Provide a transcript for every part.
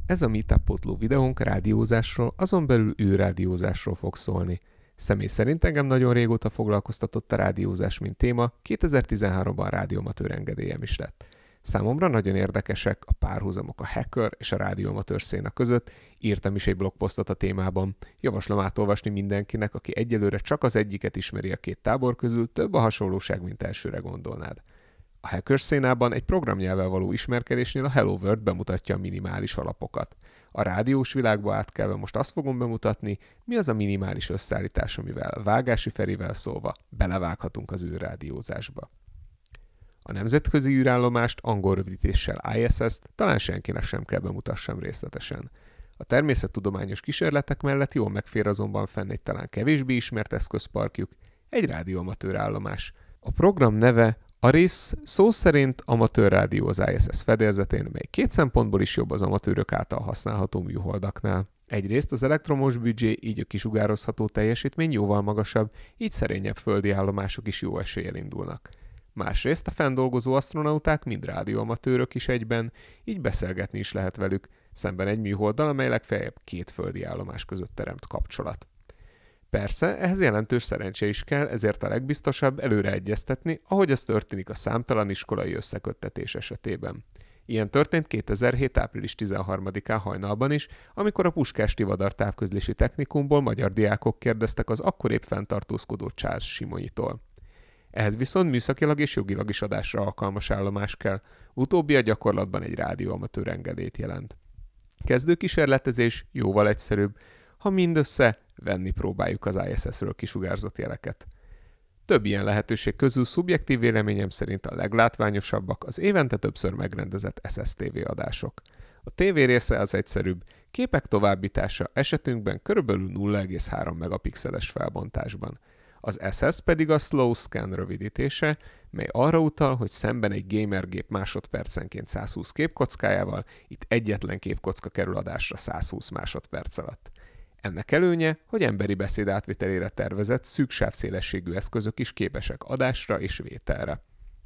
Ez a Meetup-pótló videónk rádiózásról, azon belül űrrádiózásról fog szólni. Személy szerint engem nagyon régóta foglalkoztatott a rádiózás, mint téma, 2013-ban rádióamatőr engedélyem is lett. Számomra nagyon érdekesek a párhuzamok a hacker és a rádióamatőr széna között, írtam is egy blogposztot a témában. Javaslom átolvasni mindenkinek, aki egyelőre csak az egyiket ismeri a két tábor közül, több a hasonlóság, mint elsőre gondolnád. A hacker szénában egy programnyelvvel való ismerkedésnél a Hello World bemutatja a minimális alapokat. A rádiós világba átkelve most azt fogom bemutatni, mi az a minimális összeállítás, amivel Vágási Ferivel szólva belevághatunk az űrrádiózásba. A nemzetközi űrállomást angol rövidítéssel ISS-t talán senkinek sem kell bemutassam részletesen. A természettudományos kísérletek mellett jól megfér azonban fenn egy talán kevésbé ismert eszközparkjuk, egy rádióamatőr állomás. A program neve ARIS, szó szerint amatőr rádió az ISS fedélzetén, mely két szempontból is jobb az amatőrök által használható műholdaknál. Egyrészt az elektromos büdzsé, így a kisugározható teljesítmény jóval magasabb, így szerényebb földi állomások is jó eséllyel indulnak. Másrészt a fenndolgozó asztronauták mind rádióamatőrök is egyben, így beszélgetni is lehet velük, szemben egy műholddal, amely legfeljebb két földi állomás között teremt kapcsolat. Persze, ehhez jelentős szerencse is kell, ezért a legbiztosabb előre egyeztetni, ahogy az történik a számtalan iskolai összeköttetés esetében. Ilyen történt 2007. április 13-án hajnalban is, amikor a Puskás Tivadar távközlési technikumból magyar diákok kérdeztek az akkor épp fenntartózkodó Charles Simonyitól. Ehhez viszont műszakilag és jogilag is adásra alkalmas állomás kell, utóbbi a gyakorlatban egy rádióamatőr engedélyt jelent. Kezdőkísérletezés jóval egyszerűbb, ha mindössze venni próbáljuk az ISS-ről kisugárzott jeleket. Több ilyen lehetőség közül szubjektív véleményem szerint a leglátványosabbak az évente többször megrendezett SSTV adások. A TV része az egyszerűbb, képek továbbítása esetünkben körülbelül 0,3 megapixeles felbontásban. Az SS pedig a Slow Scan rövidítése, mely arra utal, hogy szemben egy gamergép másodpercenként 120 képkockájával, itt egyetlen képkocka kerül adásra 120 másodperc alatt. Ennek előnye, hogy emberi beszéd átvitelére tervezett szűk sávszélességű eszközök is képesek adásra és vételre.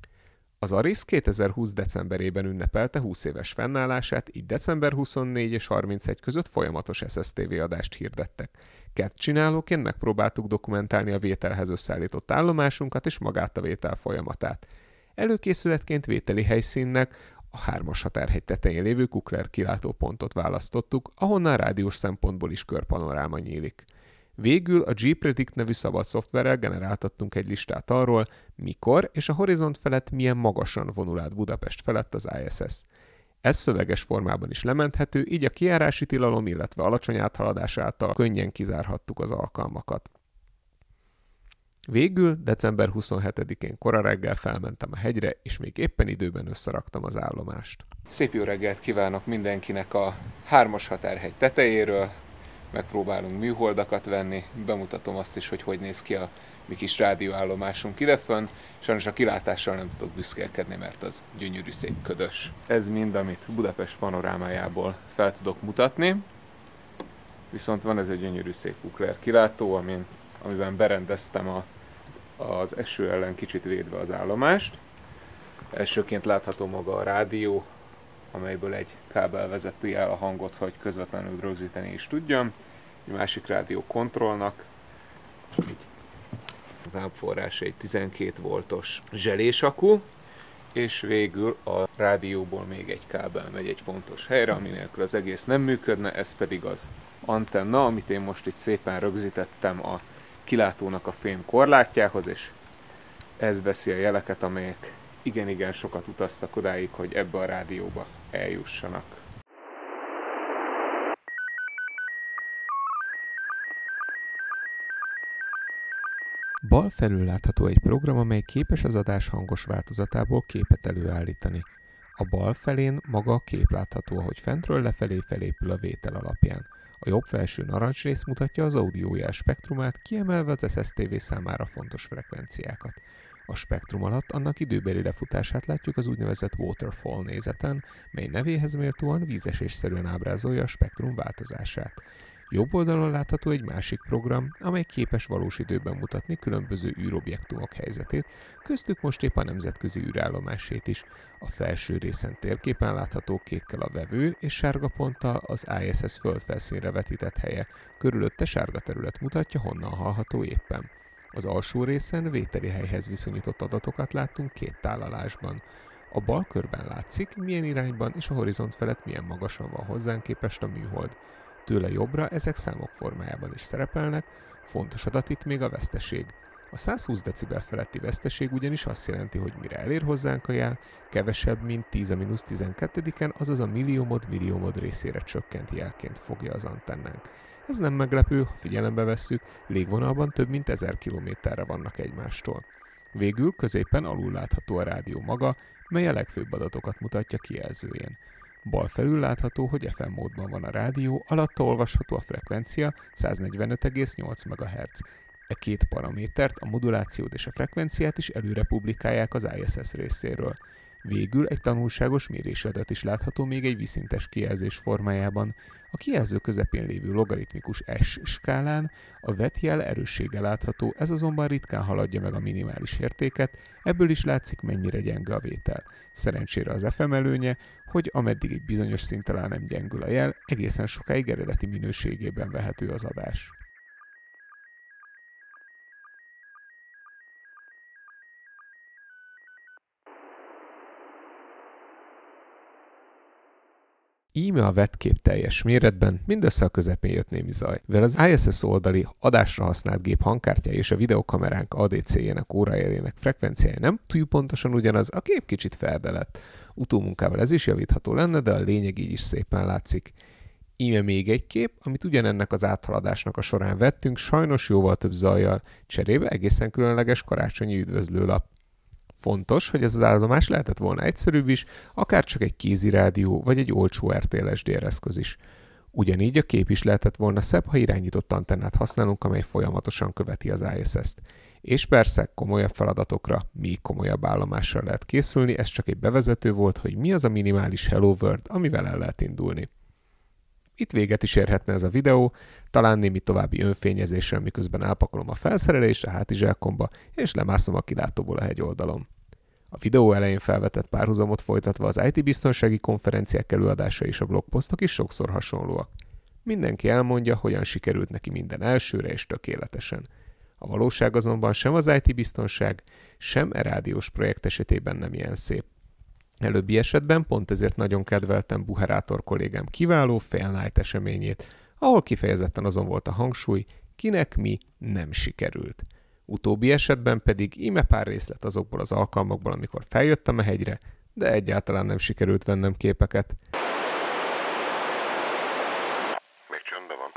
Az ARIS 2020. decemberében ünnepelte 20 éves fennállását, így december 24 és 31 között folyamatos SSTV adást hirdettek. Csinálóként megpróbáltuk dokumentálni a vételhez összeállított állomásunkat és magát a vétel folyamatát. Előkészületként vételi helyszínnek a 3-as határhegy tetején lévő Kukler kilátópontot választottuk, ahonnan rádiós szempontból is körpanoráma nyílik. Végül a G-Predict nevű szabad szoftverrel generáltattunk egy listát arról, mikor és a horizont felett milyen magasan vonul át Budapest felett az ISS. Ez szöveges formában is lementhető, így a kijárási tilalom, illetve alacsony áthaladás által könnyen kizárhattuk az alkalmakat. Végül december 27-én kora reggel felmentem a hegyre, és még éppen időben összeraktam az állomást. Szép jó reggelt kívánok mindenkinek a 3-as határhegy tetejéről. Megpróbálunk műholdakat venni, bemutatom azt is, hogy néz ki a mi kis rádióállomásunk idefönn. Sajnos a kilátással nem tudok büszkélkedni, mert az gyönyörű szép ködös. Ez mind, amit Budapest panorámájából fel tudok mutatni. Viszont van ez egy gyönyörű szép Kukler kilátó, amiben berendeztem az eső ellen kicsit védve az állomást. Elsőként látható maga a rádió, amelyből egy kábel vezeti el a hangot, hogy közvetlenül rögzíteni is tudjam. Egy másik rádió kontrollnak, egy tápforrás, egy 12 voltos zselésakku, és végül a rádióból még egy kábel megy egy fontos helyre, ami nélkül az egész nem működne, ez pedig az antenna, amit én most itt szépen rögzítettem a kilátónak a fém korlátjához, és ez veszi a jeleket, amelyek igen sokat utaztak odáig, hogy ebbe a rádióba eljussanak. Bal felül látható egy program, amely képes az adás hangos változatából képet előállítani. A bal felén maga a kép látható, ahogy fentről lefelé felépül a vétel alapján. A jobb felső narancs rész mutatja az audiójel spektrumát, kiemelve az SSTV számára fontos frekvenciákat. A spektrum alatt annak időbeli lefutását látjuk az úgynevezett waterfall nézeten, mely nevéhez méltóan vízesésszerűen ábrázolja a spektrum változását. Jobb oldalon látható egy másik program, amely képes valós időben mutatni különböző űrobjektumok helyzetét, köztük most épp a nemzetközi űrállomásét is. A felső részen térképen látható kékkel a vevő és sárga ponttal az ISS földfelszínre vetített helye, körülötte sárga terület mutatja, honnan hallható éppen. Az alsó részen vételi helyhez viszonyított adatokat láttunk két tálalásban. A bal körben látszik, milyen irányban és a horizont felett milyen magasan van hozzánk képest a műhold. Tőle jobbra ezek számok formájában is szerepelnek, fontos adat itt még a veszteség. A 120 decibel feletti veszteség ugyanis azt jelenti, hogy mire elér hozzánk a jel, kevesebb, mint 10⁻12-en, azaz a milliómod részére csökkent jelként fogja az antennánk. Ez nem meglepő, ha figyelembe vesszük, légvonalban több mint 1000 kilométerre vannak egymástól. Végül középen alul látható a rádió maga, mely a legfőbb adatokat mutatja kijelzőjén. Bal felül látható, hogy FM módban van a rádió, alatta olvasható a frekvencia 145,8 MHz. E két paramétert, a modulációt és a frekvenciát is előre publikálják az ISS részéről. Végül egy tanulságos mérési adat is látható még egy vízszintes kijelzés formájában. A kijelző közepén lévő logaritmikus S skálán a vett jel erőssége látható, ez azonban ritkán haladja meg a minimális értéket, ebből is látszik, mennyire gyenge a vétel. Szerencsére az FM előnye, hogy ameddig egy bizonyos szint alá nem gyengül a jel, egészen sokáig eredeti minőségében vehető az adás. Íme a vett kép teljes méretben, mindössze a közepén jött némi zaj. Mivel az ISS oldali adásra használt gép hangkártyája és a videokameránk ADC-jének órajelének frekvenciája nem túl pontosan ugyanaz, a kép kicsit ferde lett. Utómunkával ez is javítható lenne, de a lényeg így is szépen látszik. Íme még egy kép, amit ugyanennek az áthaladásnak a során vettünk, sajnos jóval több zajjal, cserébe egészen különleges karácsonyi üdvözlőlap. Fontos, hogy ez az állomás lehetett volna egyszerűbb is, akár csak egy kézirádió vagy egy olcsó RTL SDR eszköz is. Ugyanígy a kép is lehetett volna szebb, ha irányított antennát használunk, amely folyamatosan követi az ISS-t. És persze komolyabb feladatokra, még komolyabb állomással lehet készülni, ez csak egy bevezető volt, hogy mi az a minimális Hello World, amivel el lehet indulni. Itt véget is érhetne ez a videó, talán némi további önfényezéssel, miközben elpakolom a felszerelést a hátizsákomba, és lemászom a kilátóból a hegyoldalon. A videó elején felvetett párhuzamot folytatva az IT-biztonsági konferenciák előadása és a blogposztok is sokszor hasonlóak. Mindenki elmondja, hogyan sikerült neki minden elsőre és tökéletesen. A valóság azonban sem az IT-biztonság, sem e rádiós projekt esetében nem ilyen szép. Előbbi esetben pont ezért nagyon kedveltem Buherátor kollégám kiváló Fail Night eseményét, ahol kifejezetten azon volt a hangsúly, kinek mi nem sikerült. Utóbbi esetben pedig íme pár részlet azokból az alkalmakból, amikor feljöttem a hegyre, de egyáltalán nem sikerült vennem képeket. Még csöndben van.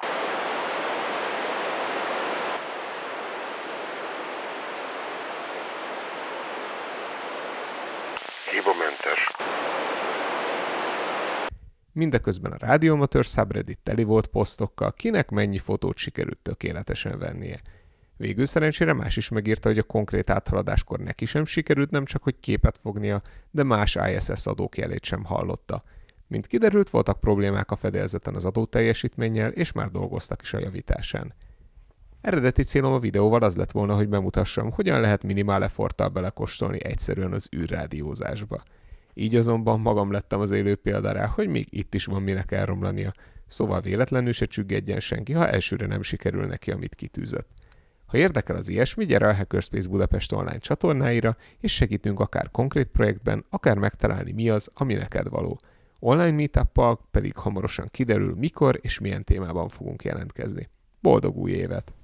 Hibamentes. Mindeközben a Rádióamatőr subreddit teli volt posztokkal, kinek mennyi fotót sikerült tökéletesen vennie. Végül szerencsére más is megírta, hogy a konkrét áthaladáskor neki sem sikerült nem csak hogy képet fognia, de más ISS adókjelét sem hallotta. Mint kiderült, voltak problémák a fedélzeten az adóteljesítménnyel, és már dolgoztak is a javításán. Eredeti célom a videóval az lett volna, hogy bemutassam, hogyan lehet minimál efforttal belekóstolni egyszerűen az űrrádiózásba. Így azonban magam lettem az élő példa rá, hogy még itt is van minek elromlania, szóval véletlenül se csüggedjen senki, ha elsőre nem sikerül neki, amit kitűzött. Ha érdekel az ilyesmi, gyere a Hackerspace Budapest online csatornáira, és segítünk akár konkrét projektben, akár megtalálni mi az, ami neked való. Online meetuppal pedig hamarosan kiderül, mikor és milyen témában fogunk jelentkezni. Boldog új évet!